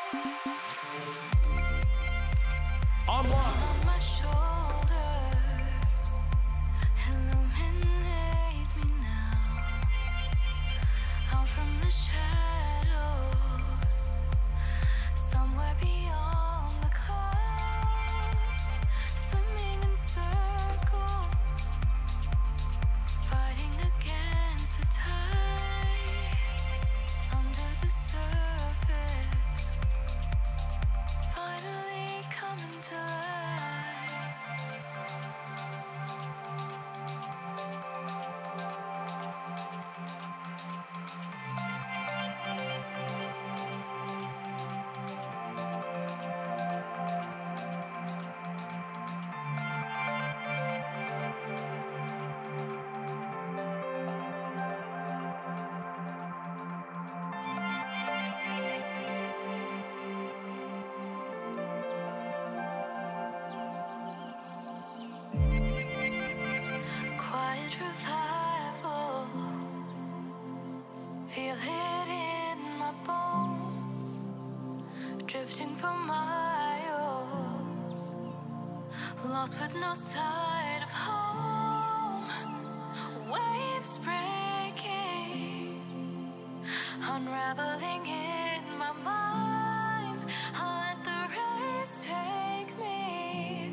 Feel it in my bones, drifting from miles, lost with no sight of home. Waves breaking, unraveling in my mind. I'll let the race take me,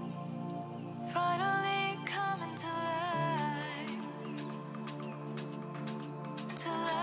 finally coming to life, to life.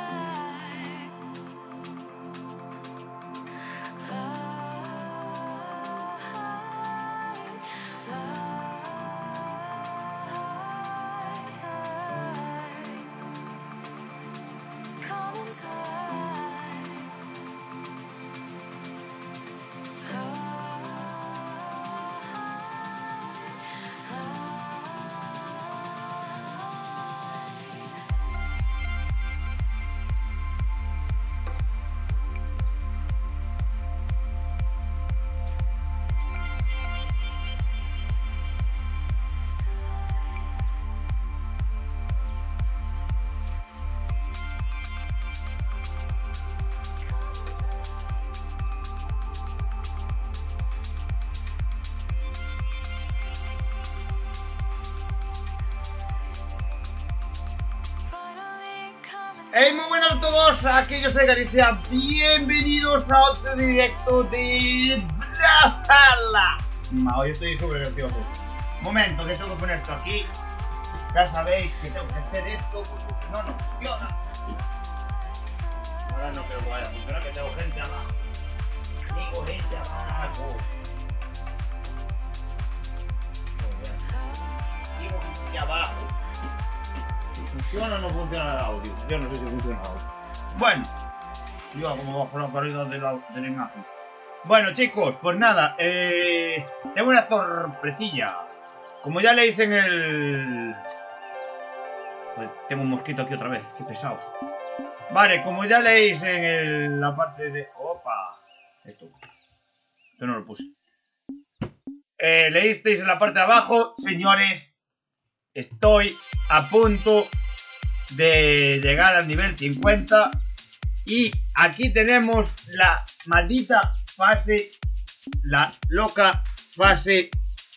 Hey, muy buenas a todos, aquí yo soy Galicia, bienvenidos a otro directo de Brawlhalla. Hoy estoy súper gracioso. Momento, que tengo que poner esto aquí. Ya sabéis que tengo que hacer esto, porque si no, no funciona. Ahora no creo que vaya a funcionar, que tengo gente abajo. Tengo gente abajo. Tengo gente abajo. ¿Funciona o no funciona el audio? Yo no sé si funciona el audio. Bueno, yo como bajo la pared de la imagen. Bueno, chicos, pues nada, tengo una sorpresilla. Como ya leéis en el... Pues tengo un mosquito aquí otra vez, qué pesado. Vale, como ya leéis en la parte de... ¡Opa! Esto no lo puse. Leísteis en la parte de abajo, señores. Estoy a punto de llegar al nivel 50 y aquí tenemos la maldita fase, la loca fase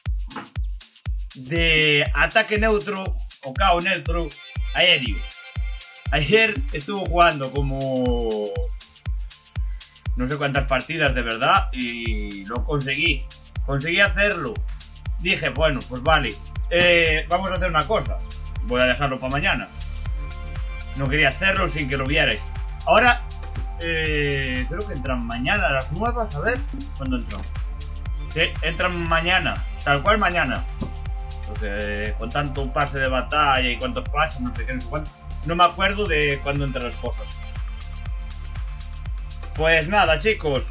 de ataque neutro o KO neutro aéreo. Ayer estuve jugando como no sé cuántas partidas de verdad y lo conseguí hacerlo. Dije, bueno, pues vale, vamos a hacer una cosa, voy a dejarlo para mañana. No quería hacerlo sin que lo vierais. Ahora, creo que entran mañana las nuevas. A ver, ¿cuándo entran? Sí, entran mañana, tal cual mañana. Porque con tanto pase de batalla y cuántos pases, no sé qué, no sé cuánto, no me acuerdo de cuándo entran las cosas. Pues nada, chicos.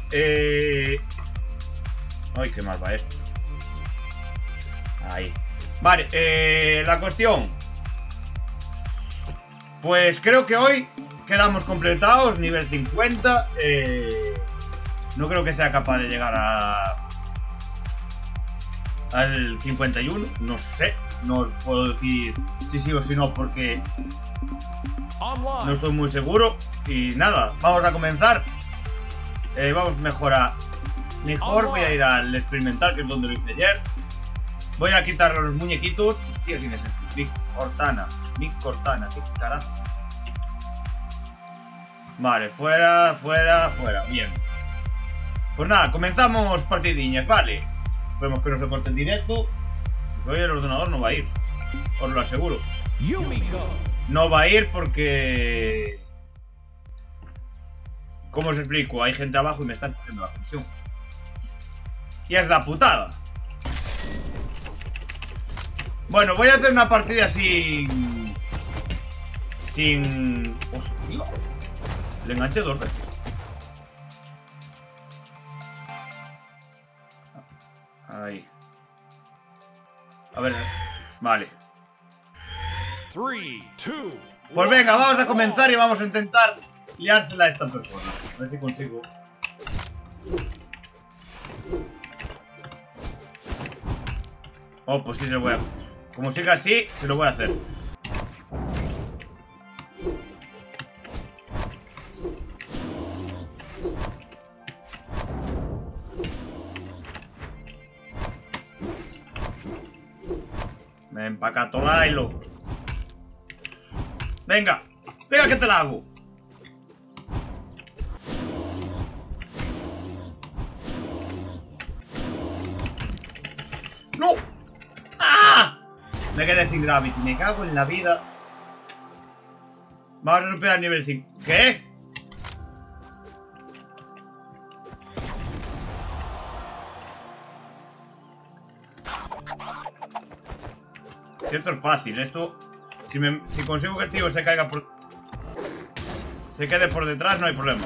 Ay, qué mal va esto. Ahí. Vale, la cuestión. Pues creo que hoy quedamos completados, nivel 50. No creo que sea capaz de llegar al 51. No sé, no os puedo decir si sí o si no porque no estoy muy seguro. Y nada, vamos a comenzar. Vamos mejor a... Mejor voy a ir al experimental, que es donde lo hice ayer. Voy a quitar los muñequitos. Hostia, ¿quién es este? Big Cortana. Big Cortana, ¿qué carajo? Vale, fuera, fuera, fuera. Bien. Pues nada, comenzamos partidiñas, vale. Esperemos que no se corte en directo. Porque hoy el ordenador no va a ir. Os lo aseguro. No va a ir porque... ¿Cómo os explico? Hay gente abajo y me están cogiendo la conexión. Y es la putada. Bueno, voy a hacer una partida sin... Hostia. Le enganché 2 veces. Ahí. A ver. Vale. 3, 2, Pues venga, vamos a comenzar y vamos a intentar liársela a esta persona. A ver si consigo. Oh, pues sí se lo voy a... Como siga así, se lo voy a hacer. Me empacato Lailo. Venga, venga que te la hago. ¡No! ¡Ah! Me quedé sin gravity, me cago en la vida. Vamos a recuperar nivel 5. ¿Qué? Esto es fácil, esto... Si consigo que el tío se caiga por... Se quede por detrás, no hay problema.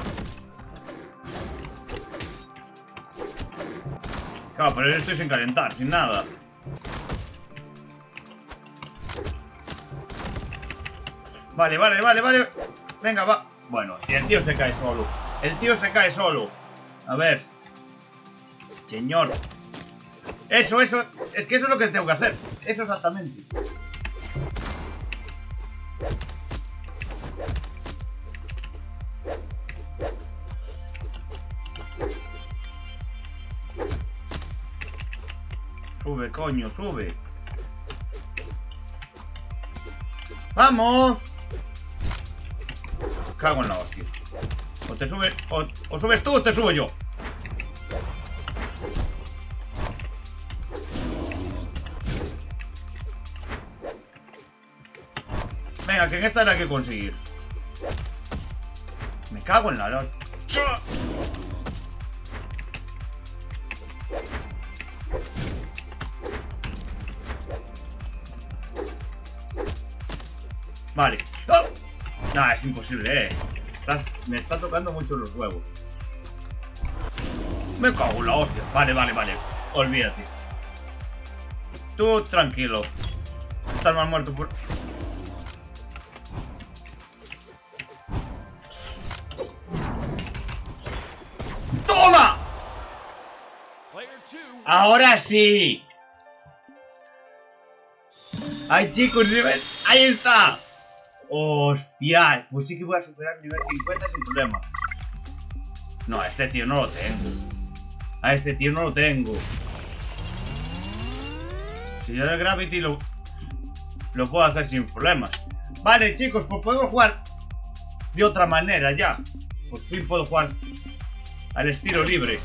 Claro, pero yo estoy sin calentar, sin nada. Vale, vale, vale, vale. Venga, va. Bueno, y el tío se cae solo. El tío se cae solo. A ver. Señor. Eso. Es que eso es lo que tengo que hacer. Eso exactamente. Sube, coño, sube. ¡Vamos! Cago en la hostia. O te subes, o subes tú o te subo yo. Venga, que en esta hay que conseguir. Me cago en la hostia. Vale. ¡Oh! Nah, es imposible, me está tocando mucho los huevos. Me cago en la hostia. Vale, vale, vale. Olvídate. Tú tranquilo. Estás más muerto por... ¡Toma! Ahora sí. ¡Ay, chicos! ¡Ahí está! ¡Hostia! Pues sí que voy a superar nivel 50 sin problema. No, a este tío no lo tengo. A este tío no lo tengo. Si yo de Gravity lo puedo hacer sin problemas. Vale, chicos, pues podemos jugar de otra manera ya. Por fin puedo jugar al estilo libre.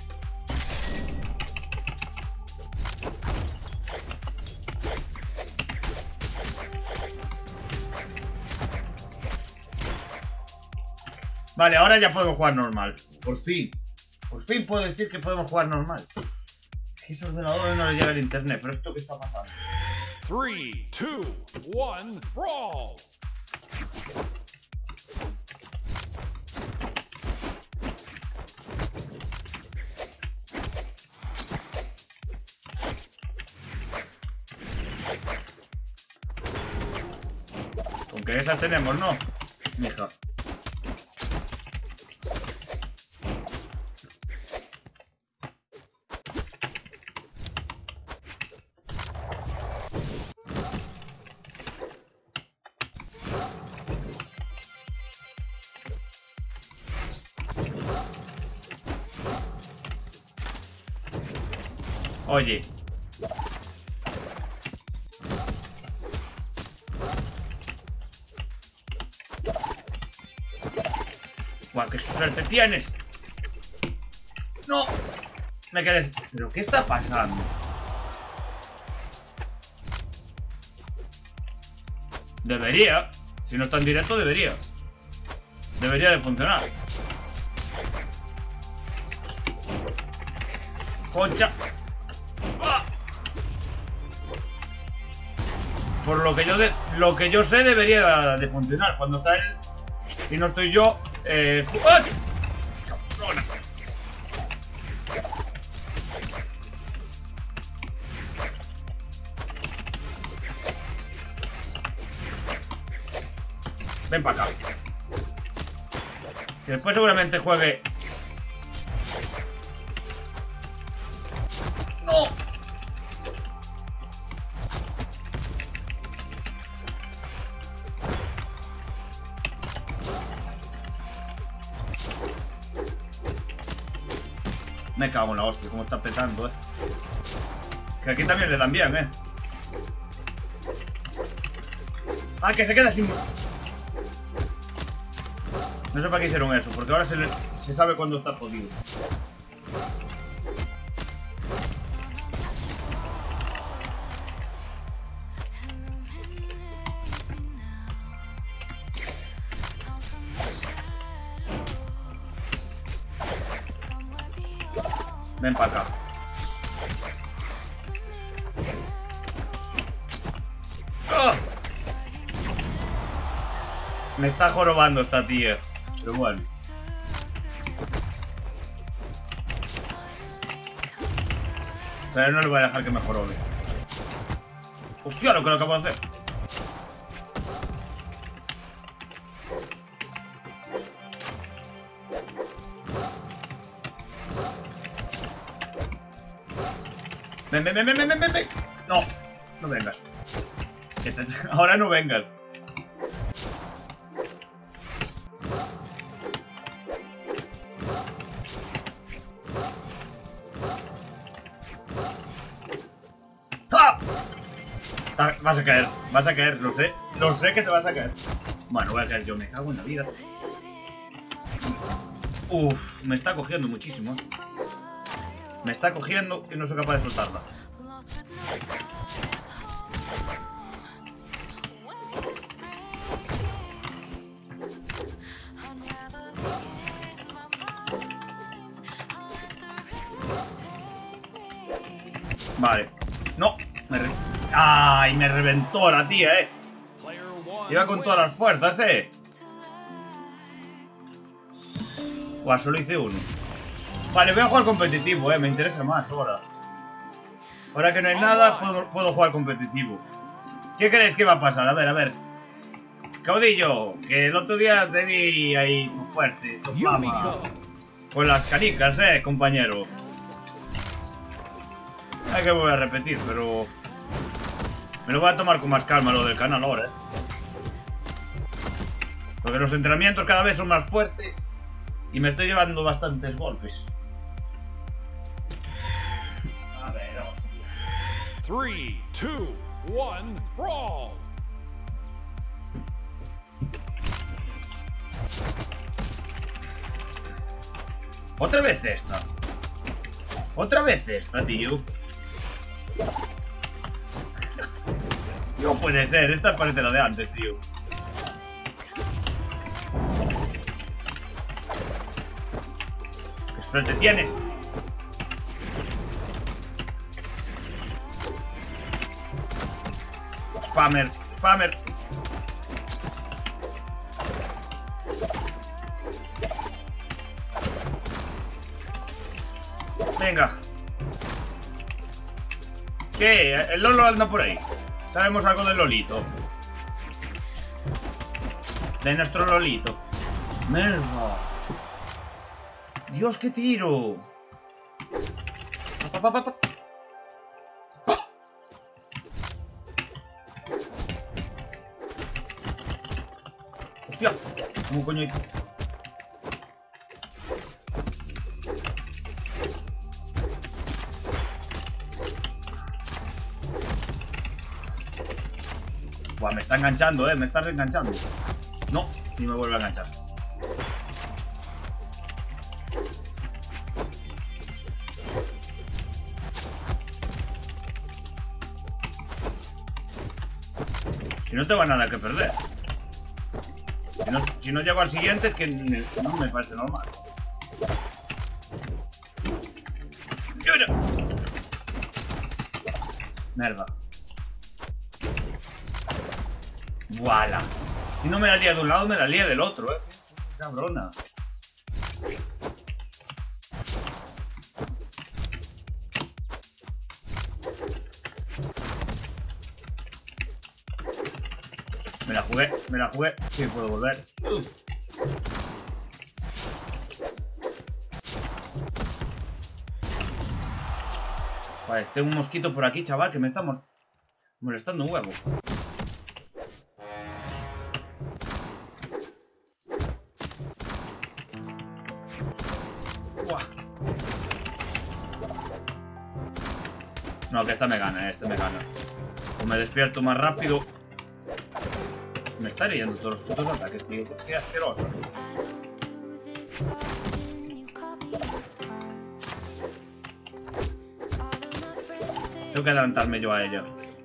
Vale, ahora ya podemos jugar normal. Por fin. Por fin puedo decir que podemos jugar normal. Es que esos ordenadores no les llega el internet. Pero esto, ¿qué está pasando? 3, 2, 1, brawl. Aunque esas tenemos, ¿no? Mija. Oye. Guau, qué suerte tienes. No. Me quedé... ¿Pero qué está pasando? Debería. Si no está en directo, debería. Debería de funcionar. Concha. ¡Ah! Por lo que yo sé, debería de funcionar. Cuando está él y no estoy yo. ¡Ah! ¡Cabrona! Ven para acá. Y después seguramente juegue. ¡No! Me cago en la hostia, cómo está pesando, Que aquí también le dan bien, Ah, que se queda sin... No sé para qué hicieron eso, porque ahora se sabe cuándo está jodido. Ven para acá. ¡Oh! Me está jorobando esta tía. Pero bueno. Pero no le voy a dejar que me jorobe. Hostia, lo que lo acabo de hacer. Ven. No, no vengas. Ahora no vengas. ¡Ah! Vas a caer, lo sé que te vas a caer. Bueno, voy a caer yo, me cago en la vida. Uf, me está cogiendo muchísimo. Me está cogiendo y no soy capaz de soltarla. Vale. No. ¡Ay! Me reventó la tía, Iba con todas las fuerzas, Buah, solo hice uno. Vale, voy a jugar competitivo, me interesa más ahora. Ahora que no hay nada, puedo jugar competitivo. ¿Qué creéis que va a pasar? A ver. Caudillo, que el otro día te vi ahí fuerte, con las canicas, compañero. Hay que volver a repetir, pero... Me lo voy a tomar con más calma lo del canal ahora, Porque los entrenamientos cada vez son más fuertes y me estoy llevando bastantes golpes. A ver, 3, 2, 1, brawl. Otra vez esta. Otra vez esta, tío. No puede ser, esta parece la de antes, tío. ¡Qué suerte tiene! Spammer. Venga. ¿Qué? El Lolo anda por ahí. Sabemos algo del Lolito. De nuestro Lolito. Merda. Dios, qué tiro. Hostia. ¿Cómo coño hizo? Buah, me está enganchando, me está reenganchando. No, ni me vuelve a enganchar. Si no tengo nada que perder. Si no llego al siguiente es que no me parece normal. Merda. ¡Wala! Si no me la lía de un lado, me la lía del otro, Cabrona. Me la jugué. Sí, puedo volver. Vale, tengo un mosquito por aquí, chaval, que me está molestando un huevo. Uah. No, que esta me gana, este me gana. O me despierto más rápido. Me está leyendo todos los putos ataques, tío. Qué asqueroso. Tengo que adelantarme yo a ella.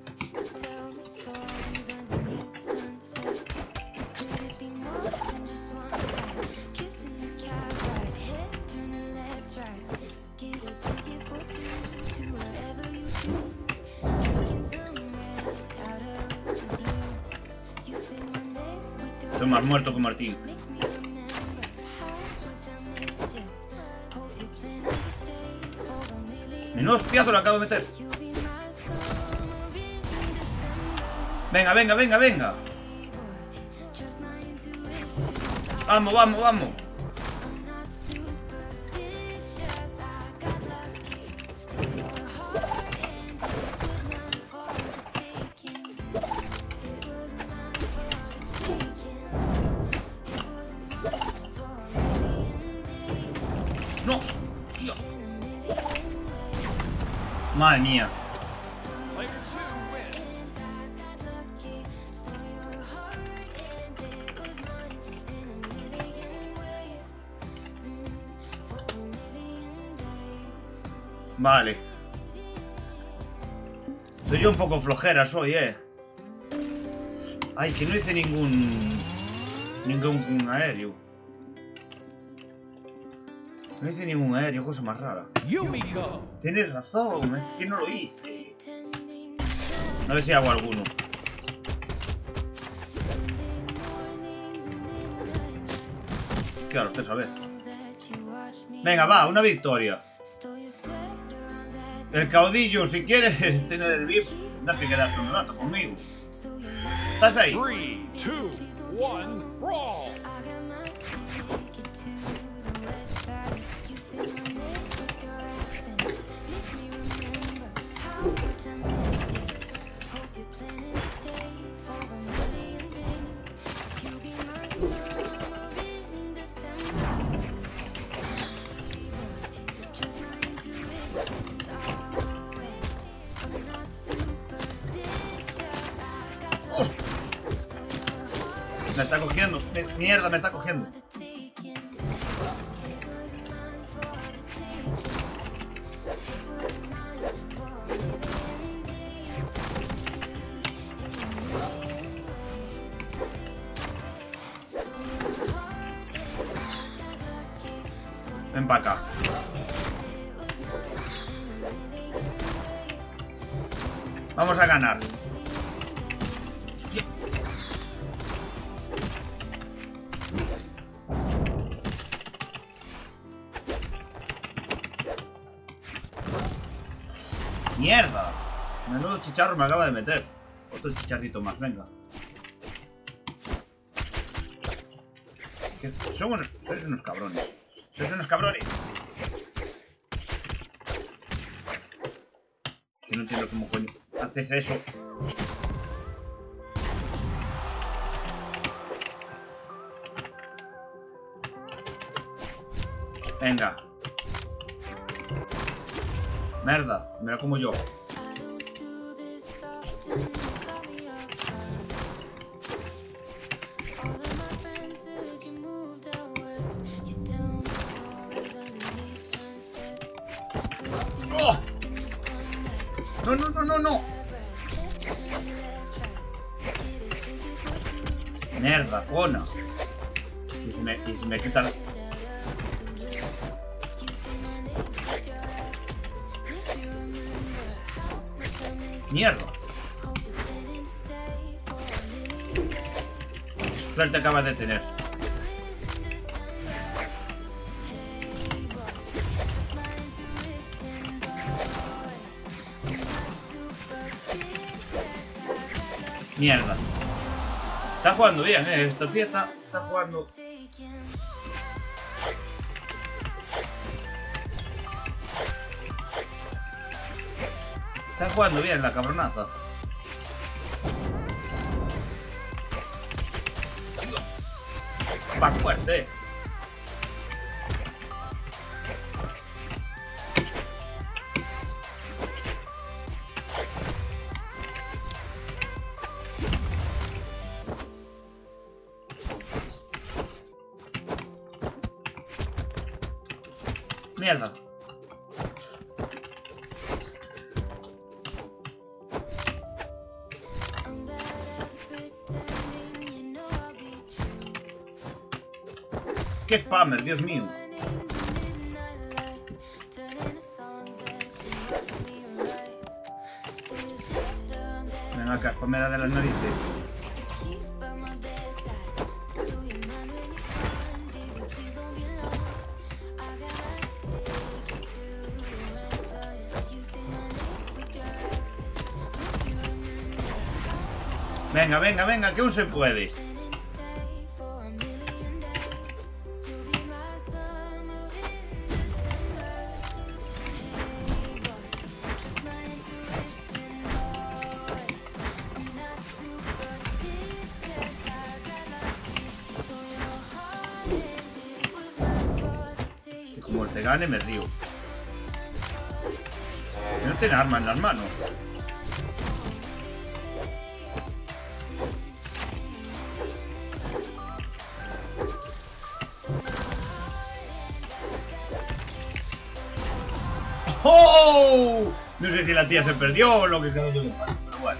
Estoy más muerto que Martín. Menudo hostiazo lo acabo de meter. Venga, venga, venga, venga. Vamos, vamos, vamos. No, tío. Madre mía. Vale. Soy yo un poco flojera, soy, Ay, que no hice ningún aéreo. No hice ningún aéreo, cosa más rara. Yumiko. Tienes razón, es que no lo hice. A ver si hago alguno. Claro, usted sabe. Venga, va, una victoria. El caudillo, si quieres tener el VIP, tendrás que quedarte un rato conmigo. ¿Estás ahí? 3, 2, 1, brawl. Me está cogiendo. Mierda, me está cogiendo. Ven para acá. Vamos a ganar. ¡Mierda! Menudo chicharro me acaba de meter. Otro chicharrito más, venga. Sois unos cabrones. Sois unos cabrones. Que no entiendo cómo coño haces eso. Venga. Merda, me la como yo. No, no, no, no, no. Mierda, cona. Y se me quita la... Mierda. Suerte acabas de tener. Mierda. Está jugando bien, esta tía está jugando. Está jugando bien la cabronaza. Va fuerte. Mierda. ¡Qué spammer, Dios mío! Venga acá, spamera de las narices. Venga, venga, venga, que aún se puede. Y como te gane me río. No tiene arma en las manos. ¡Oh! No sé si la tía se perdió o lo que quedó de pasa, pero bueno.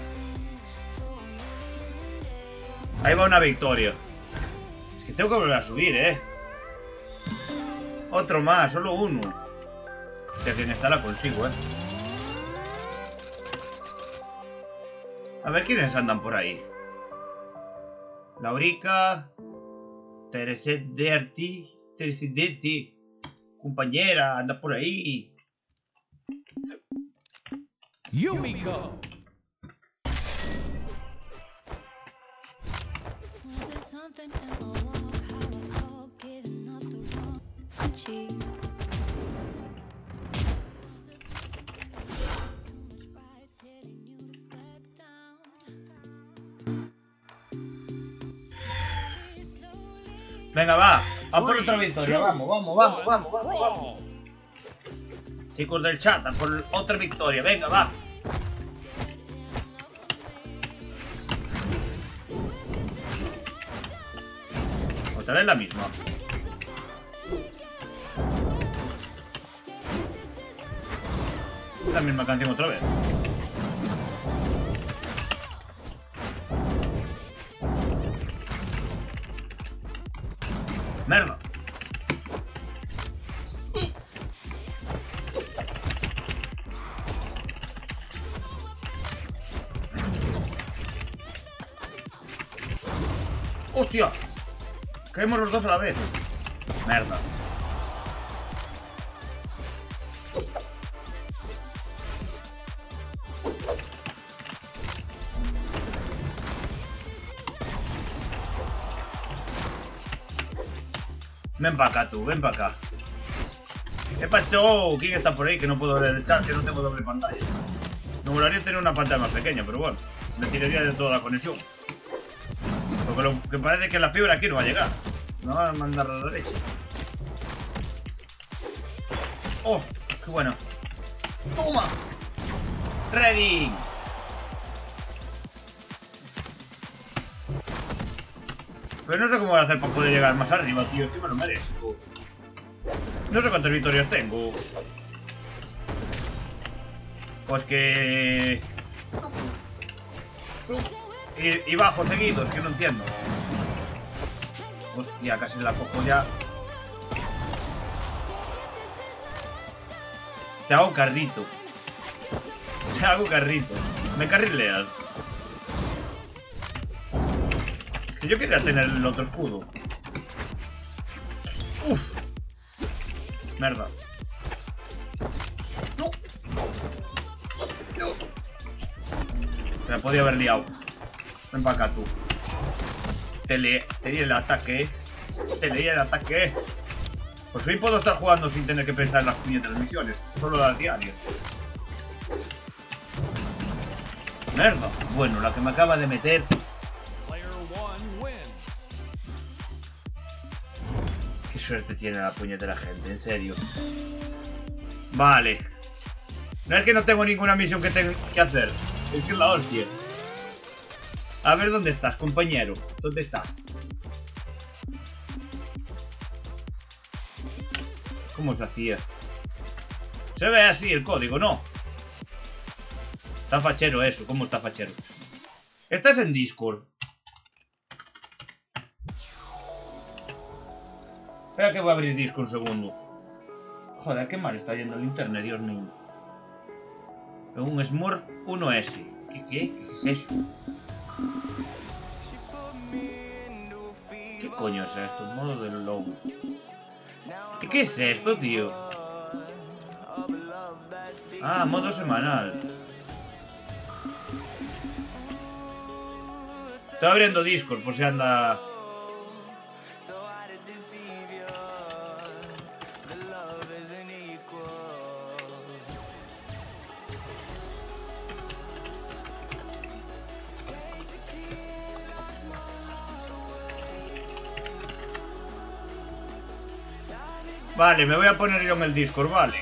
Ahí va una victoria. Es que tengo que volver a subir, Otro más, solo uno. Ya que en esta la consigo, A ver quiénes andan por ahí. Laurica. Teresedetti. Compañera, anda por ahí. Yumiko. Venga, va. A por otra victoria. Vamos, vamos, vamos, vamos, vamos, vamos. Chicos del chat, a por otra victoria. Venga, va. Otra vez la misma. La misma canción otra vez. Merda. ¡Hostia! Caemos los dos a la vez. Merda. Ven para acá tú, ven para acá. ¿Qué pasó? ¿Quién está por ahí? Que no puedo ver el chat, que no tengo doble pantalla. Me molaría tener una pantalla más pequeña, pero bueno, me tiraría de toda la conexión. Porque lo que parece es que la fibra aquí no va a llegar. Me van a mandar a la derecha. ¡Oh! ¡Qué bueno! ¡Toma! ¡Ready! Pero no sé cómo voy a hacer para poder llegar más arriba, tío. Es que me lo merezco. No sé cuántas victorias tengo. Pues que... Y bajo seguido, es que no entiendo. Hostia, casi la cojo ya. Te hago carrito. Te hago carrito. Me carrileas. Que yo quería tener el otro escudo. Uf. Merda. No. No. Se la podía haber liado. Ven para acá tú. Te leí el ataque. Te leí el ataque. Pues hoy puedo estar jugando sin tener que pensar en las puñetas misiones. Solo las diarias. Merda. Bueno, la que me acaba de meter. Qué suerte tiene la puñetera gente, en serio. Vale. No es que no tengo ninguna misión que tenga que hacer. Es que es la hostia. A ver dónde estás, compañero. ¿Dónde estás? ¿Cómo se hacía? Se ve así el código, ¿no? Está fachero eso. ¿Cómo está fachero? Estás en Discord. Espera que voy a abrir Discord un segundo. Joder, qué mal está yendo el internet, Dios mío. Un Smurf 1S. ¿Qué es eso? ¿Qué coño es esto? Modo del logo. ¿Qué es esto, tío? Ah, modo semanal. Estoy abriendo Discord por si anda... Vale, me voy a poner yo en el Discord, vale.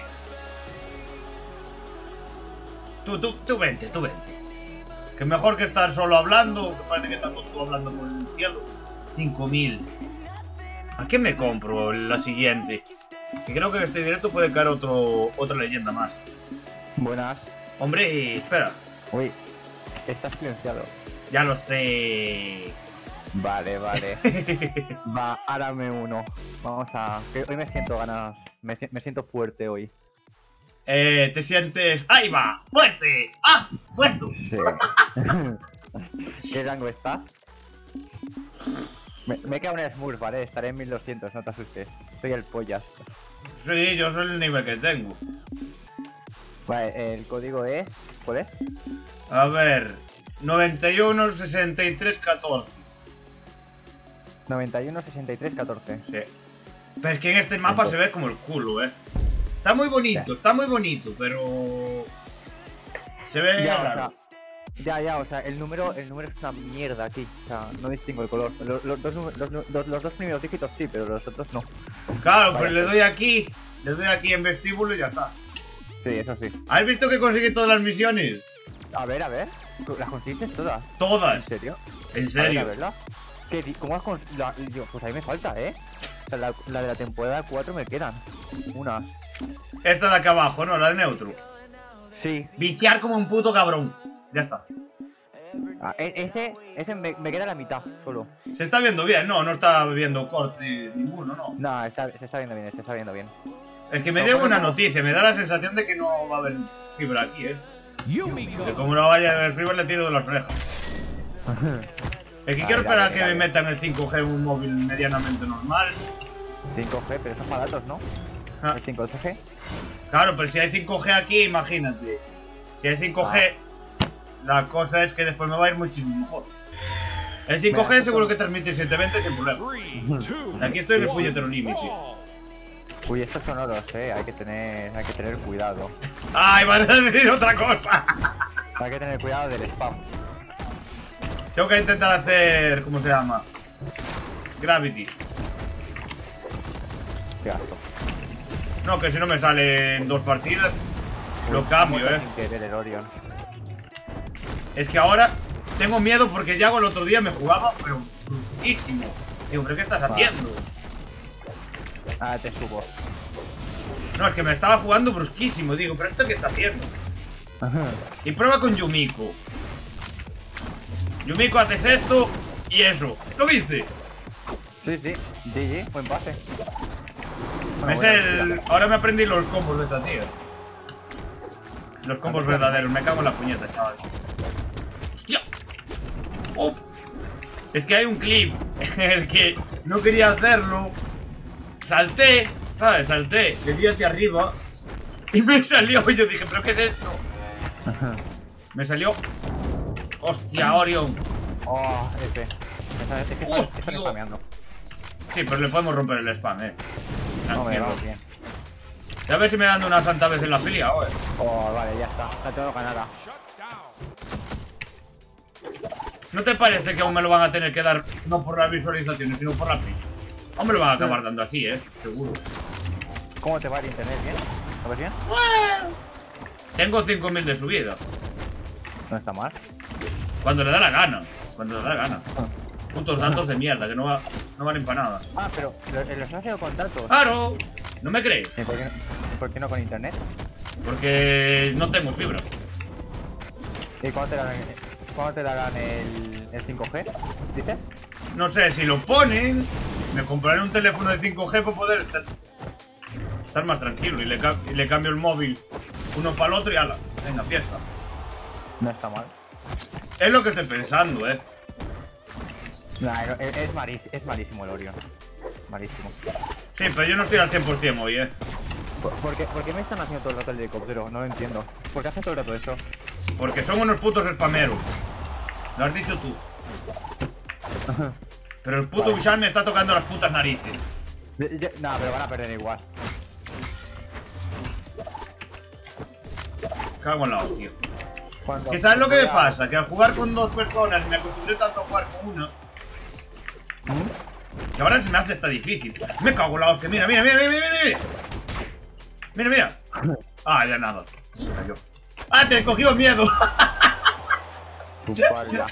Tú vente, tú vente. Que mejor que estar solo hablando, que parece que estamos tú hablando por el cielo. 5000. ¿A qué me compro la siguiente? Que creo que en este directo puede caer otra leyenda más. Buenas. Hombre, espera. Uy, estás silenciado. Ya lo sé. Vale, vale. Va, árame uno. Vamos a... que hoy me siento ganas. Me siento fuerte hoy. Te sientes... ¡Ahí va! ¡Fuerte! ¡Ah! ¡Fuerte! Sí. ¿Qué rango estás? Me queda un Smurf, ¿vale? Estaré en 1200, no te asustes. Soy el pollas. Sí, yo soy el nivel que tengo. Vale, el código es... ¿cuál es? A ver... 91 63 14. 91 63 14. Sí. Pero es que en este mapa se ve como el culo, Está muy bonito, pero... Se ve raro. O sea, el número es una mierda aquí. O sea, no distingo el color. Los dos primeros dígitos sí, pero los otros no. Claro, Vaya, pues le doy aquí en vestíbulo y ya está. Sí, eso sí. ¿Has visto que conseguí todas las misiones? A ver. ¿Las conseguiste todas? Todas. ¿En serio? En serio. ¿Verdad? ¿Cómo has conseguido? Pues ahí me falta, O sea, la de la temporada 4 me quedan. Unas. Esta de acá abajo, ¿no? La de neutro. Sí. Viciar como un puto cabrón. Ya está. Ah, ese me queda la mitad, solo. Se está viendo bien, no está viendo corte ninguno, ¿no? No, se está viendo bien, se está viendo bien. Es que me dio una noticia, me da la sensación de que no va a haber fibra aquí, Que como no vaya a haber fibra le tiro de las orejas. Es que quiero esperar a que me metan el 5G en un móvil medianamente normal. 5G, pero son más datos, ¿no? Ah. ¿El 5G? Claro, pero si hay 5G aquí, imagínate. Si hay 5G, la cosa es que después me va a ir muchísimo mejor. El 5G seguro que transmite 720 sin problema. Aquí estoy en el puñetero límite. Uy, estos son oros, hay que tener cuidado. ¡Ay, van a decir otra cosa! Hay que tener cuidado del spam. Tengo que intentar hacer... ¿cómo se llama? Gravity. Qué asco. No, que si no me salen 2 partidas, lo cambio, Sin querer el Orion. Es que ahora tengo miedo porque Yago el otro día me jugaba, pero brusquísimo. Digo, ¿pero qué estás haciendo? Ah, te subo. No, es que me estaba jugando brusquísimo. Digo, ¿pero esto qué está haciendo? Y prueba con Yumiko. Yumiko, haces esto y eso. ¿Lo viste? Sí, sí. GG, buen pase. Ahora me aprendí los combos de esta tía. Los combos verdaderos. Me cago en la puñeta, chaval. ¡Hostia! ¡Uf! Es que hay un clip en el que no quería hacerlo. Salté, ¿sabes? Salté, le di hacia arriba y me salió. Y yo dije, ¿pero qué es esto? Me salió. ¡Hostia, Orion! Oh, F. Es que están spameando. Sí, pero le podemos romper el spam, No me Tranquilo. va bien. A ver si me dan una santa vez en la pelea, Oh, vale, ya está. La tengo ganada. ¿No te parece que aún me lo van a tener que dar no por las visualizaciones, sino por la pila? Aún me lo van a acabar dando así, seguro. ¿Cómo te va el internet? ¿Bien? ¿Lo ves bien? Tengo 5000 de subida. No está mal. Cuando le da la gana. Cuando le da la gana. Putos datos de mierda, que no valen para nada. Ah, pero los has haciendo con datos. ¡Claro! ¿No me crees? ¿Y por qué no con internet? Porque no tengo fibra. ¿Y cuándo te darán el 5G? ¿Dices? No sé, si lo ponen, me compraré un teléfono de 5G para poder estar más tranquilo. Y le cambio el móvil uno para el otro y ala. Venga, fiesta. No está mal. Es lo que estoy pensando, Nah, es malísimo el Orion. Malísimo. Sí, pero yo no estoy al 100% hoy, ¿Por qué me están haciendo todo el rato el helicóptero? No lo entiendo. ¿Por qué hacen todo el rato eso? Porque son unos putos spameros. Lo has dicho tú. Pero el puto Ushan me está tocando las putas narices. Nah, pero van a perder igual. Cago en la hostia. Cuando- ¿Que sabes lo que me Cuidado. pasa? Que al jugar con dos personas me acostumbré tanto a jugar con una, que ahora se me hace hasta difícil. Me cago en la hostia. Mira, mira, mira, mira, mira, mira. Mira, mira. Ah, ya nada. Se cayó. ¡Ah, te cogió miedo! Tu pala.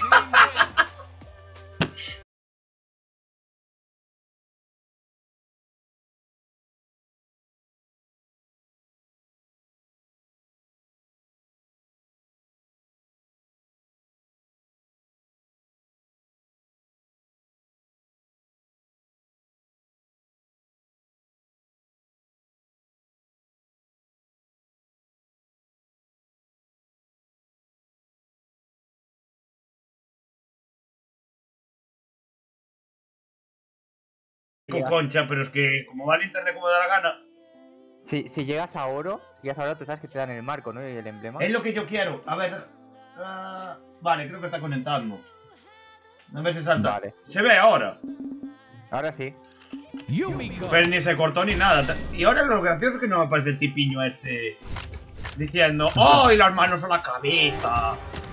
Con concha, pero es que como va el internet como da la gana. Si llegas a oro, tú sabes que te dan el marco, ¿no? Y el emblema. Es lo que yo quiero. A ver. Vale, creo que está conectando. A ver si salta. Vale. Se ve ahora. Ahora sí. Yumiko. Pero ni se cortó ni nada. Y ahora lo gracioso es que no me aparece el tipiño este diciendo, ¡oh! Y las manos a la cabeza.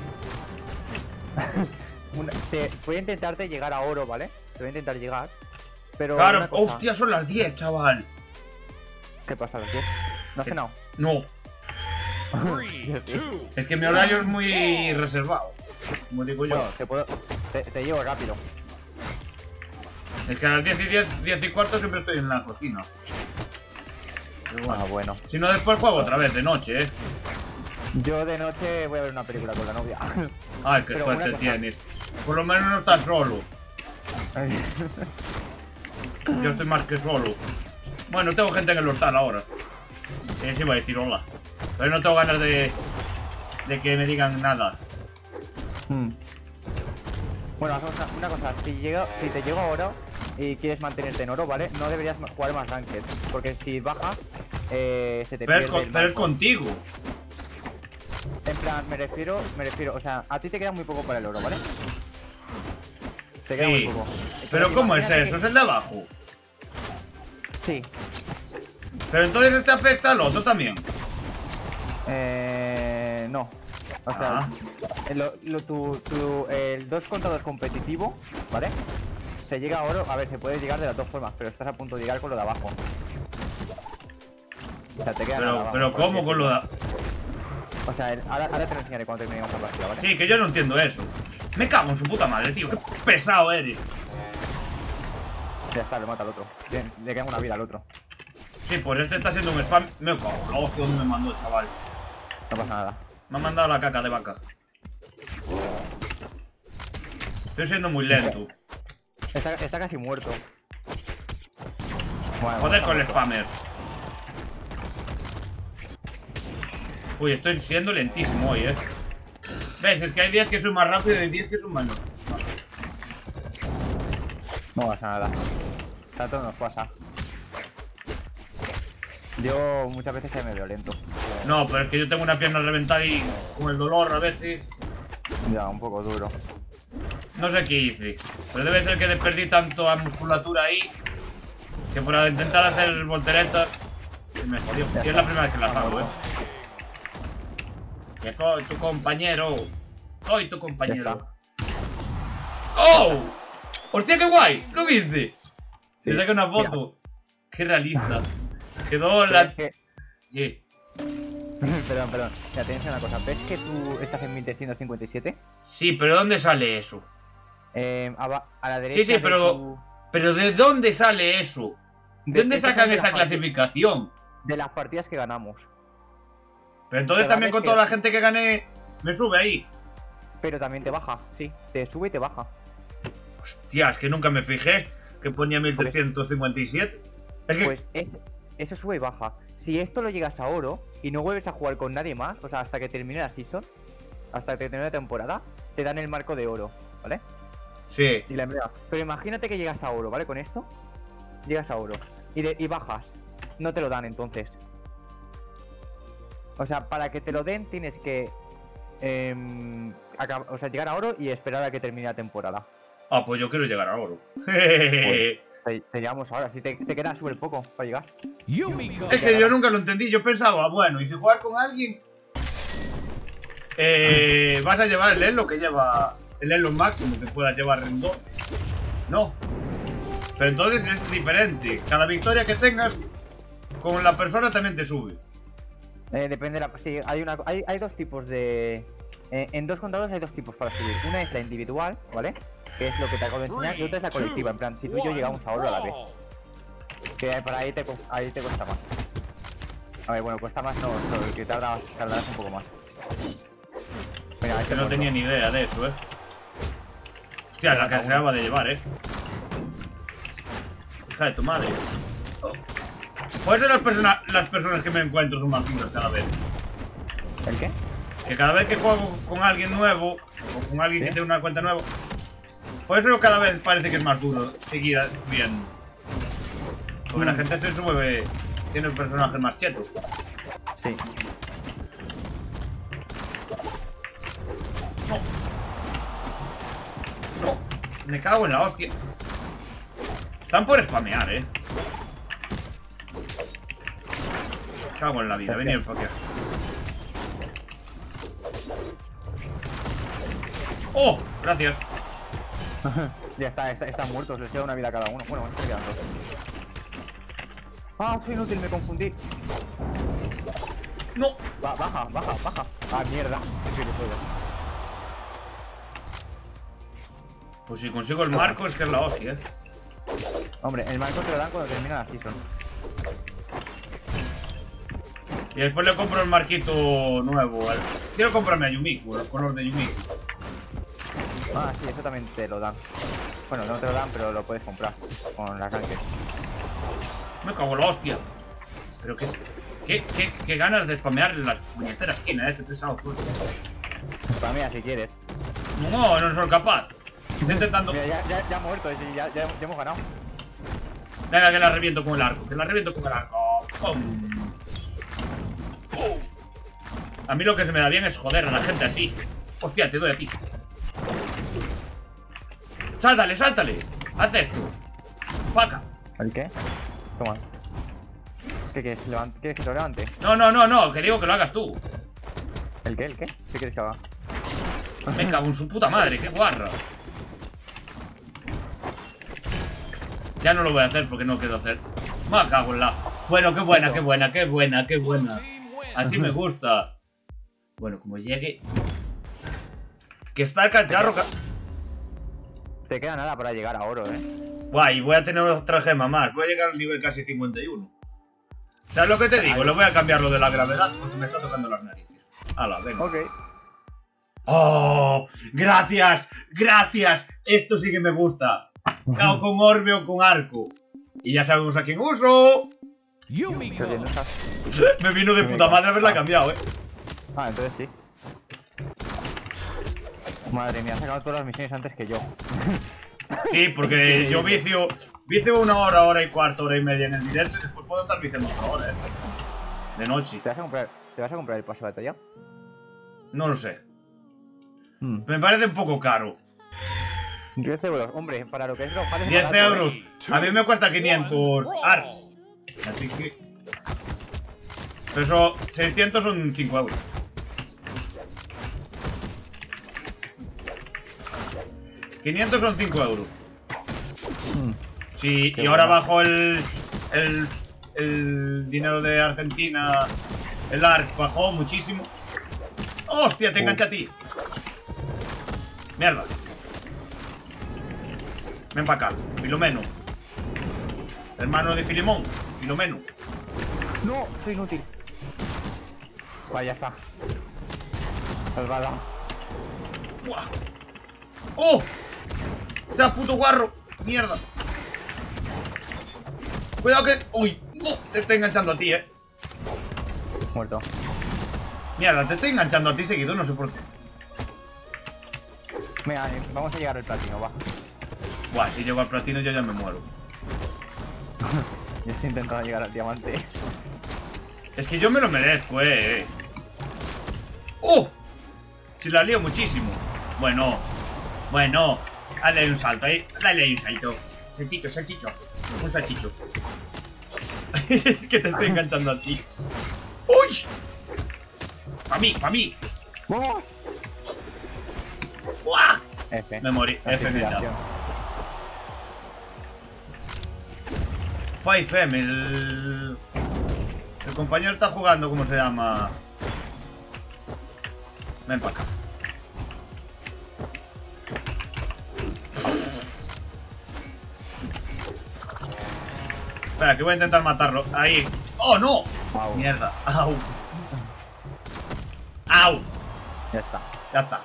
Voy a intentarte llegar a oro, ¿vale? Te voy a intentar llegar. Pero. Claro, una cosa. hostia, son las 10, chaval. ¿Qué pasa, ¿qué? ¿No has cenado? No, 3, 2, es que mi horario es muy reservado. Como digo yo. Bueno, te llevo rápido. Es que a las 10 y 10 y cuarto siempre estoy en la cocina. Pero bueno. Ah, bueno. Si no, después juego otra vez de noche, Yo de noche voy a ver una película con la novia. Ay, qué Pero suerte una cosa. tienes. Por lo menos no estás solo. Yo estoy más que solo. Bueno, tengo gente en el hostal ahora. Sí, iba a decir hola. Pero no tengo ganas de que me digan nada. Bueno, hacemos una cosa. Si te llego a oro y quieres mantenerte en oro, ¿vale? No deberías jugar más ranked. Porque si bajas, se te Pero, pierde el pero es marco. contigo. En plan, me refiero, o sea, a ti te queda muy poco para el oro, ¿vale? Te queda Sí. muy poco. Pero si ¿cómo es imagínate eso? Es el de abajo. Sí. Pero entonces te afecta al otro también. No. O sea, Ah. el 2 contra 2 competitivo, ¿vale? Se llega a oro, a ver, se puede llegar de las dos formas, pero estás a punto de llegar con lo de abajo. O sea, te queda nada abajo, Pero ¿cómo con lo de...? O sea, ahora te lo enseñaré cuando terminemos la partida, ¿vale? Sí, que yo no entiendo eso. Me cago en su puta madre, tío. Qué pesado eres. Ya está, lo mata al otro. Le queda una vida al otro. Sí, pues este está haciendo un spam. Me cago en la hostia donde me mandó el chaval. No pasa nada. Me ha mandado la caca de vaca. Estoy siendo muy lento. Está casi muerto. Bueno, Joder está con el muerto. spammer. Uy, estoy siendo lentísimo hoy, ¿Ves? Es que hay días que soy más rápido y hay días que soy más lento. No pasa nada. Tanto nos pasa. Yo muchas veces soy medio lento. No, pero es que yo tengo una pierna reventada y con el dolor a veces. Ya, un poco duro. No sé qué hice. Pero debe ser que perdí tanto a musculatura ahí que por intentar hacer volteretas se me jodió. Y es la primera vez que las hago, Que soy tu compañero. Soy tu Ya compañero. está. ¡Oh! ¡Hostia, qué guay! ¿Lo viste? Sí. Te saqué una foto. Qué realista. Quedó Pero la... es que- ¿Qué? Perdón. Ya te enseño una cosa. ¿Ves que tú estás en 1357? Sí, pero ¿dónde sale eso? A la derecha. Sí, de pero... tu- ¿Pero de dónde sale eso? ¿De dónde eso sacan son de esa las partidas- clasificación? De las partidas que ganamos. Pero entonces Pero también ves con que- toda la gente que gané me sube ahí. Pero también te baja, sí. Te sube y te baja. Hostia, es que nunca me fijé que ponía 1357. Es que... Pues eso sube y baja. Si esto lo llegas a oro y no vuelves a jugar con nadie más, o sea, hasta que termine la season, hasta que termine la temporada, te dan el marco de oro, ¿vale? Sí. Y la emblema. Pero imagínate que llegas a oro, ¿vale? Con esto, llegas a oro y bajas. No te lo dan entonces. O sea, para que te lo den tienes que llegar a oro y esperar a que termine la temporada. Ah, pues yo quiero llegar a oro. Te llevamos ahora, si te queda súper poco para llegar. Yumiko. Es que yo nunca lo entendí. Yo pensaba, bueno, y si jugar con alguien, vas a llevar el elo que lleva el elo máximo que puedas llevar en 2. No. Pero entonces es diferente. Cada victoria que tengas con la persona también te sube. Depende de la... Sí, hay dos tipos de... en 2 contra 2 hay dos tipos para subir. Una es la individual, ¿vale? Que es lo que te acabo de enseñar. Y otra es la colectiva, en plan, si tú y yo llegamos a oro a la vez. Que para ahí te cuesta más. A ver, bueno, cuesta más no, que tardarás un poco más. Mira, Que no tenía ni idea de eso, Hostia, la que se acaba de llevar, Hija de tu madre. Oh. Por eso las personas que me encuentro son más duras cada vez. ¿El qué? Que cada vez que juego con alguien nuevo, o con alguien ¿Sí? que tiene una cuenta nueva, por eso cada vez parece que es más duro seguir bien. Porque la gente se sube, tiene personajes más chetos. Sí. No. No. Me cago en la hostia. Están por spamear, Me cago en la vida, venid para acá. ¡Oh! Gracias. Ya están muertos, les queda una vida a cada uno. Bueno, me quedan dos. Ah, soy inútil, me confundí. No. Baja. Ah, mierda. Sí, que puedo. Pues si consigo el marco es que es la hostia, Hombre, el marco te lo dan cuando termina la season. Y después le compro el marquito nuevo. Quiero comprarme a Yumiko, los colores de Yumiko. Ah, sí, eso también te lo dan. Bueno, no te lo dan, pero lo puedes comprar con las ranked. Me cago en la hostia. Pero qué ganas de spamear en las puñeteras esquinas, que pesado suelto. Para mí, si quieres. No soy capaz. Estoy intentando. Mira, ya ha muerto, ya hemos ganado. Venga, que la reviento con el arco. ¡Pum! ¡Pum! A mí lo que se me da bien es joder a la gente así. Hostia, te doy a ti. ¡Sáltale! ¡Haz esto! ¡Paca! ¿El qué? Toma. ¿Qué quieres? ¿Quieres que lo levante? No, que digo que lo hagas tú. ¿El qué? ¿Qué quieres que haga? Me cago en su puta madre, qué guarra. Ya no lo voy a hacer porque no quiero hacer. Me cago en la... Bueno, qué buena. Así me gusta. Bueno, como llegue... Que está el cacharro... Te queda nada para llegar a oro, Guay, voy a tener otra gema más. Voy a llegar al nivel casi 51. ¿Sabes lo que te digo? Le voy a cambiar lo de la gravedad porque me está tocando las narices. Hala, venga. Ok. ¡Oh! ¡Gracias! ¡Gracias! Esto sí que me gusta. Cao con orbe o con arco. Y ya sabemos a quién uso. Yumiko. Creo que no estás- Me vino de puta madre haberla cambiado, Ah, entonces sí. Madre mía, ha sacado todas las misiones antes que yo. Sí, porque yo vicio 1 hora, hora y cuarto, hora y media en el directo y después puedo estar viciando otra hora, de noche. ¿Te vas a comprar el pase de batalla? No lo sé. Me parece un poco caro. 10 euros, hombre, para lo que es lo vale 10 barato, ¿eh? euros. A mí me cuesta 500 ARS. Así que... Pero eso, 600 son 5 euros. $500 son 5 euros. Sí, Qué y ahora bueno. bajo el dinero de Argentina. El ARC bajó muchísimo. ¡Hostia! Te engancha a ti. Mierda. Ven para acá, Filomeno. Hermano de Filemón, Filomeno. No, soy inútil. Vaya, ya está. Salvada. ¡Buah! ¡Oh! ¡Sea puto guarro! ¡Mierda! Cuidado que... ¡Uy! ¡No! Te estoy enganchando a ti, Muerto. Mierda, te estoy enganchando a ti seguido, no sé por qué. Venga, vamos a llegar al platino, va. Buah, si llego al platino yo ya me muero. Yo estoy intentando llegar al diamante. Es que yo me lo merezco, ¡Oh! Si la lío muchísimo. Bueno. Bueno. Dale un salto ahí. Dale ahí un salto. Salchicho, salchicho. Un salchicho. Es que te estoy enganchando a ti. ¡Uy! ¡Pa' mí, pa' mí! ¡Vamos! ¡Buah! F. Me morí. La F me da. inspiración. 5M, el compañero está jugando, ¿cómo se llama? Ven para acá. Espera, que voy a intentar matarlo. Ahí. ¡Oh, no! Au. Mierda. ¡Au! ¡Au! Ya está. Ya está.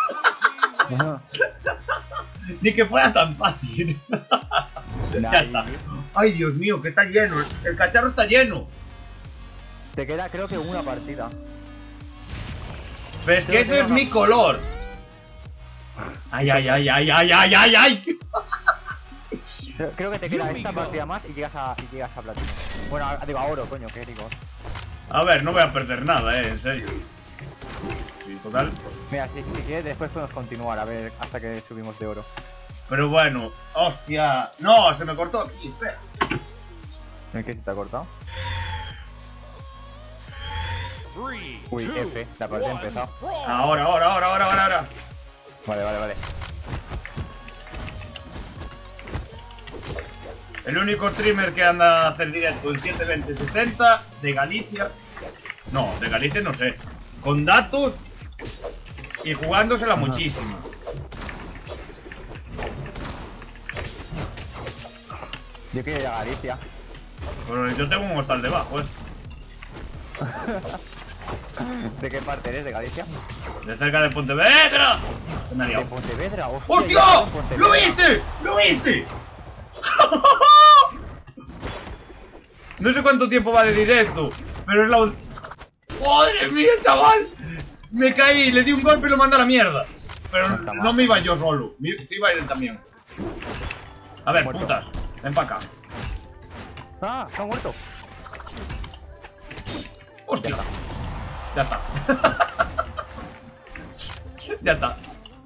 Ni que fuera tan fácil. Ya está. Ay, Dios mío, que está lleno. El cacharro está lleno. Te queda, creo que una partida. Pero es que ese es mi color. Ay, ay, ay, ay, ay, ay, ay, ay. Creo que te queda Yumiko. esta partida más y llegas a platino. Bueno, digo a oro, coño, que digo. A ver, no voy a perder nada, en serio. Sí, total. Mira, si quieres, después podemos continuar a ver hasta que subimos de oro. Pero bueno, hostia. No, se me cortó aquí, espera. ¿En qué se te ha cortado? 3, Uy, 2, F, la partida ha 1, empezado. brawl. Ahora. Vale. El único streamer que anda a hacer directo en 720-60 de Galicia. No, de Galicia no sé. Con datos y jugándosela muchísimo. Yo quiero ir a Galicia. Pero yo tengo un hostal debajo, ¿De qué parte eres? ¿De Galicia? De cerca de Pontevedra. Se me ha ¿De liado. Pontevedra? ¡Hostia! ya en Pontevedra. ¡Lo viste! ¡Lo viste! No sé cuánto tiempo va de directo, pero es la... ¡Madre mía, chaval! Me caí, le di un golpe y lo mandé a la mierda. Pero No está mal. no me iba yo solo, sí iba él también. A ver, Muerto. putas, ven para acá. ¡Ah! ¡Se ha muerto! ¡Hostia! Ya está. Ya está.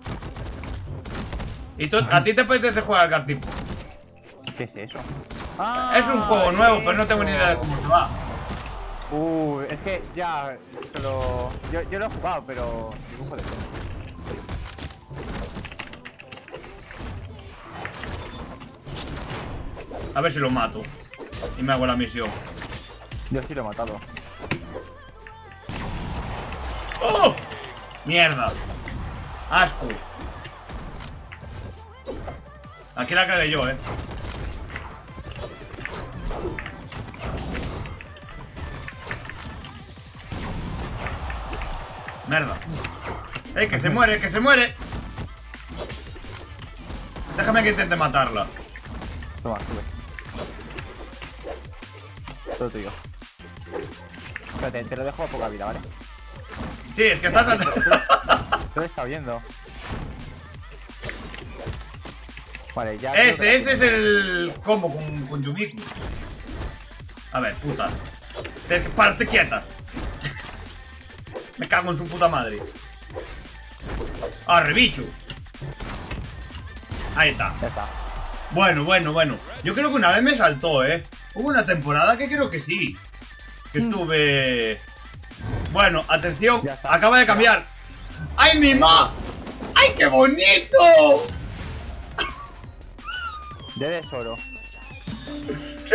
¿Y tú, a ti te apetece jugar al Cartipo? ¿Qué es eso? Es un juego nuevo, pero no tengo ni idea de cómo se va. Es que ya solo... Yo lo he jugado, pero... dibujo de todo. A ver si lo mato. Y me hago la misión. Yo sí lo he matado. ¡Oh! ¡Mierda! ¡Asco! Aquí la cagué yo, Mierda. Que se muere, que se muere. Déjame que intente matarla. Toma, sube. Todo tuyo. Espérate, te lo dejo a poca vida, ¿vale? Sí, es que estás... Tú está oyendo. Vale, ya. Ese es el combo con Yumiko. A ver, puta. Párate quieta. Me cago en su puta madre. ¡Arre, bicho! Ahí está. Ya está. Bueno. Yo creo que una vez me saltó, Hubo una temporada que creo que sí. Que estuve... Bueno, atención. Ya está. Acaba de cambiar. ¡Ay, mi ma! ¡Ay, qué bonito! De oro. ¡Sí!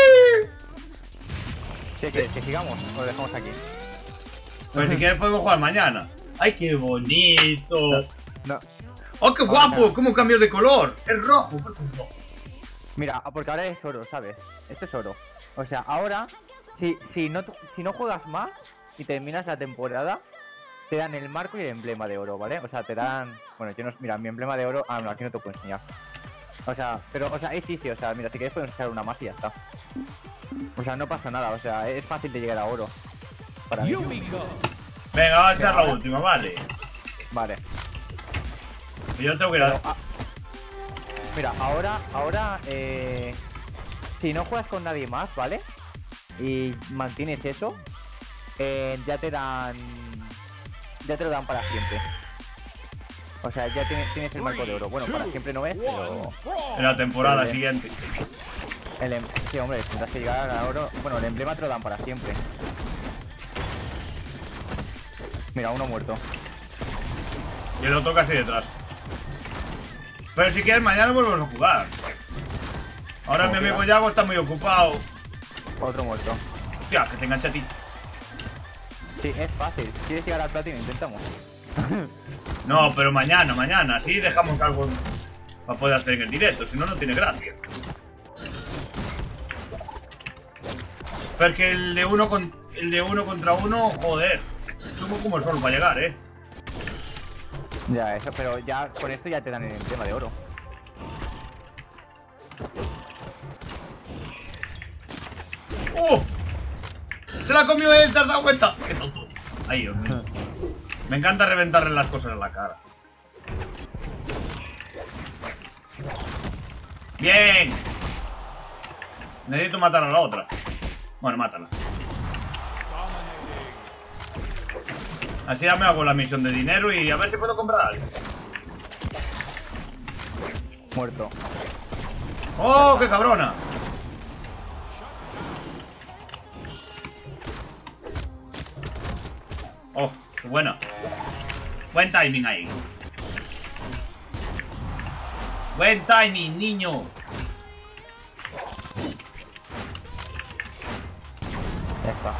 ¿Qué quieres? ¿Que sigamos? O lo dejamos aquí. Pues si quieres podemos jugar mañana. ¡Ay, qué bonito! No. ¡Oh, qué guapo! ¿Cómo cambió de color? Es rojo, ¿por qué es rojo? Mira, porque ahora es oro, ¿sabes? Esto es oro. O sea, ahora, si no juegas más y terminas la temporada, te dan el marco y el emblema de oro, ¿vale? O sea, te dan... Bueno, yo no... Mira, mi emblema de oro... Ah, no, aquí no te puedo enseñar. O sea, pero, o sea, sí, o sea, mira, si quieres podemos echar una más y ya está. O sea, no pasa nada, o sea, es fácil de llegar a oro. Para mí. Yumiko. Venga, vamos a echar la última, vale. Vale. Yo tengo que ir a... Pero, mira, ahora, si no juegas con nadie más, ¿vale? Y mantienes eso, ya te lo dan para siempre. O sea, ya tienes el marco de oro. Bueno, para siempre no es, pero... En la temporada Bien. siguiente. Sí, hombre, tendrás que llegar a oro. Bueno, el emblema te lo dan para siempre. Mira, uno muerto. Y el otro casi detrás. Pero si quieres mañana volvemos a jugar. Ahora mi amigo Yago está muy ocupado. Otro muerto. Hostia, que te enganche a ti. Sí, es fácil. Si quieres llegar al platino, intentamos. No, pero mañana, así dejamos algo para poder hacer en el directo, si no, no tiene gracia. Porque el de uno contra uno, joder, somos como el sol para llegar, Ya, eso, pero ya con esto ya te dan el emblema de oro. ¡Oh! ¡Se la comió él! ¿Te has dado cuenta? ¡Qué tonto! Ay, Dios mío. Me encanta reventarle las cosas en la cara. ¡Bien! Necesito matar a la otra. Bueno, mátala. Así ya me hago la misión de dinero y a ver si puedo comprar algo. Muerto. ¡Oh, qué cabrona! ¡Oh, qué buena! Buen timing ahí. Buen timing, niño. Ya está.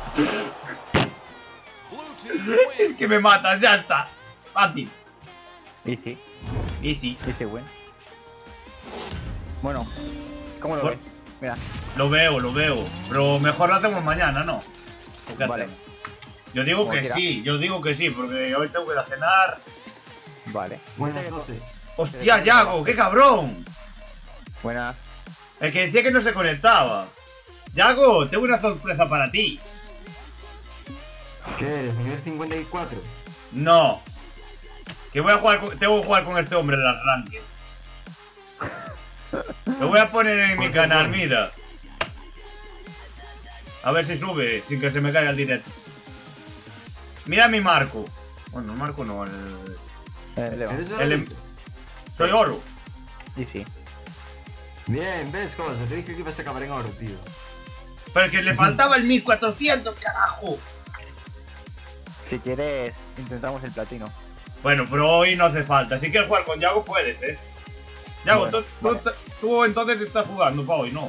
Blue team Es wins. que me matas, ya está. Fácil. Easy. Easy. Easy win. Bueno, ¿cómo lo Bueno. ves? Mira, Lo veo. Pero mejor lo hacemos mañana, ¿no? ¿O qué Vale. hacemos? Yo digo Como que quiera. sí, porque hoy tengo que ir a cenar. vale. Buenas noches. ¡Hostia, Yago! ¡Qué cabrón! Buenas. El que decía que no se conectaba. Yago, tengo una sorpresa para ti. ¿Qué eres? ¿Nivel 54? No. Que voy a jugar tengo que jugar con este hombre en las rankings. Lo voy a poner en mi ¿Por qué canal, sube? mira. A ver si sube, sin que se me caiga el directo. Mira mi marco. Bueno, marco no, el... León. ¿Eres El el... Soy oro. Easy. Bien, ves, cosas. Te dije que ibas a acabar en oro, tío. Pero es que le faltaba el 1400, carajo. Si quieres, intentamos el platino. Bueno, pero hoy no hace falta. Si quieres jugar con Yago, puedes, Yago, Bueno, tú entonces estás jugando para hoy, ¿no?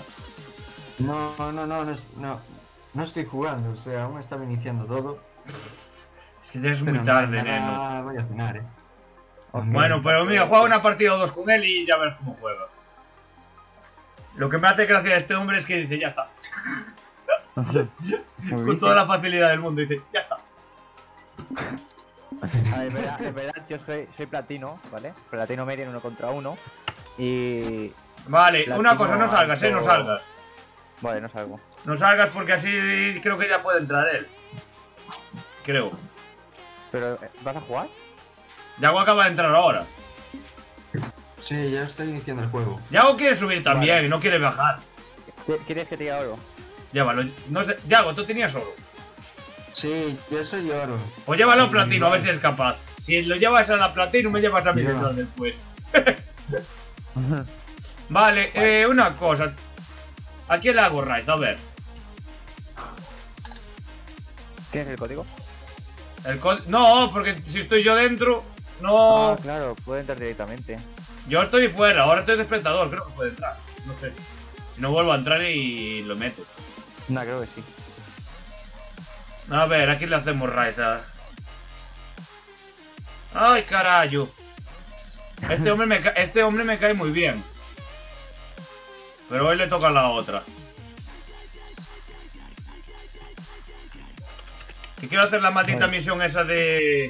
No estoy jugando, o sea, aún estaba iniciando todo. Es que ya es muy Pero tarde, mañana neno. voy a cenar, Bueno, pero mira, juega una partida o dos con él y ya verás cómo juega. Lo que me hace gracia de este hombre es que dice, ya está. Muy Con bien. toda la facilidad del mundo, dice, ya está. A ver, en verdad yo soy platino, ¿vale? Platino medio en 1 contra 1. Y... Vale, Platino una cosa, no salgas, alto. no salgas. Vale, no salgo. No salgas porque así creo que ya puede entrar él. Creo. Pero, ¿vas a jugar? Yago acaba de entrar ahora. Sí, ya estoy iniciando el juego. Yago quiere subir también, no quiere bajar. ¿Quieres que te diga oro? Llévalo, no sé. Yago, tú tenías oro. Sí, yo soy oro. Pues llévalo a platino, a ver si eres capaz. Si lo llevas a la platino, me llevas a mi Ya. central después. Vale, una cosa. ¿A quién le hago raid? A ver. ¿Tienes el código? No, porque si estoy yo dentro, no. Ah, claro, puede entrar directamente. Yo estoy fuera, ahora estoy de espectador, creo que puede entrar. No sé. Si no vuelvo a entrar y lo meto. No, creo que sí. A ver, ¿a quién le hacemos raid? Ay, carajo. Este hombre me cae muy bien. Pero hoy le toca la otra. Que quiero hacer la maldita misión esa de...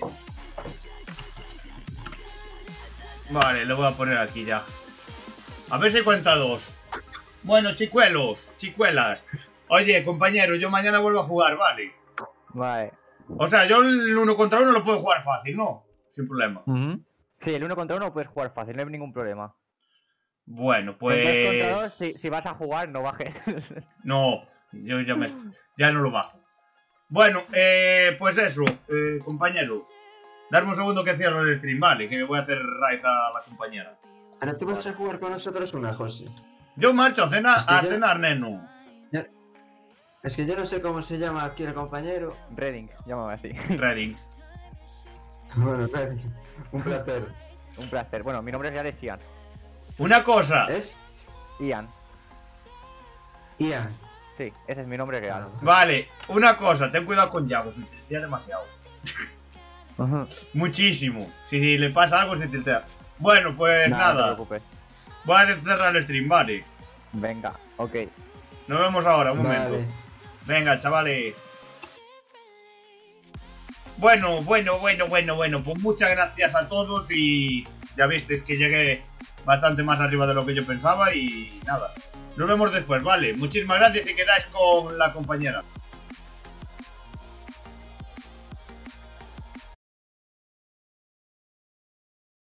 Vale, le voy a poner aquí ya. A ver si cuenta 2. Bueno, chicuelas. Oye, compañero, yo mañana vuelvo a jugar, ¿vale? Vale. O sea, yo el 1 contra 1 lo puedo jugar fácil, ¿no? Sin problema. Sí, el 1 contra 1 puedes jugar fácil, no hay ningún problema. Bueno, El 2 pues... contra 2, si vas a jugar, no bajes. No, yo ya no lo bajo. Bueno, pues eso, compañero. Darme un segundo que cierro el stream, vale, que voy a hacer raid a la compañera. Ahora tú vas a jugar con nosotros una, José. Yo marcho a cenar, Es que yo- cenar, neno. Es que yo no sé cómo se llama aquí el compañero. Redding, llámame así. Ready. Bueno, un placer. Un placer. Bueno, mi nombre real es Ian. Una cosa. ¿Es? Ian. Ian. Sí, ese es mi nombre real. Vale, una cosa, ten cuidado con Yago, se tiltea demasiado. Muchísimo. Si le pasa algo, se tiltea. Bueno, pues No te nada. preocupes. Voy a cerrar el stream, vale. Venga, ok. Nos vemos ahora, un momento. Vale. Venga, chavales. Bueno. Pues muchas gracias a todos y ya visteis que llegué bastante más arriba de lo que yo pensaba y nada. Nos vemos después, ¿vale? Muchísimas gracias y quedáis con la compañera.